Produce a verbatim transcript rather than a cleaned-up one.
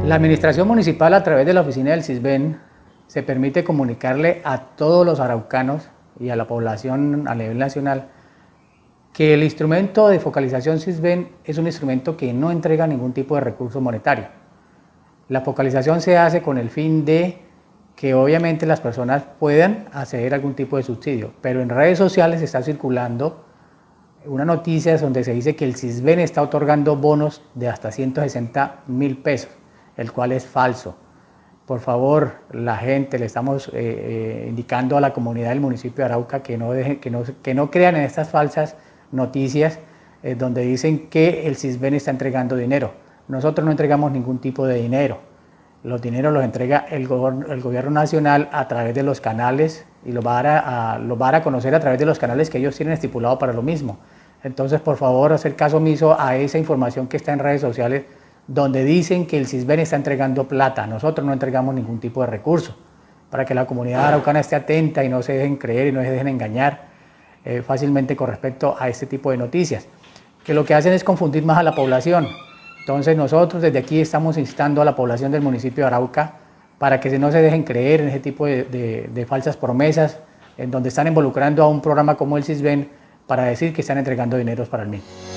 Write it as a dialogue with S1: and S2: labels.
S1: La administración municipal, a través de la oficina del SISBEN, se permite comunicarle a todos los araucanos y a la población a nivel nacional que el instrumento de focalización SISBEN es un instrumento que no entrega ningún tipo de recurso monetario. La focalización se hace con el fin de que obviamente las personas puedan acceder a algún tipo de subsidio, pero en redes sociales está circulando una noticia donde se dice que el SISBEN está otorgando bonos de hasta ciento sesenta mil pesos, el cual es falso. Por favor, la gente, le estamos eh, eh, indicando a la comunidad del municipio de Arauca que no, dejen, que no, que no crean en estas falsas noticias eh, donde dicen que el SISBEN está entregando dinero. Nosotros no entregamos ningún tipo de dinero. Los dineros los entrega el, go el gobierno nacional a través de los canales y los va a, dar a, los va a dar a conocer a través de los canales que ellos tienen estipulado para lo mismo. Entonces, por favor, hacer caso omiso a esa información que está en redes sociales donde dicen que el SISBEN está entregando plata. Nosotros no entregamos ningún tipo de recurso. Para que la comunidad araucana esté atenta y no se dejen creer y no se dejen engañar eh, fácilmente con respecto a este tipo de noticias, que lo que hacen es confundir más a la población. Entonces nosotros desde aquí estamos instando a la población del municipio de Arauca para que no se dejen creer en ese tipo de, de, de falsas promesas en donde están involucrando a un programa como el SISBEN para decir que están entregando dineros para el mismo.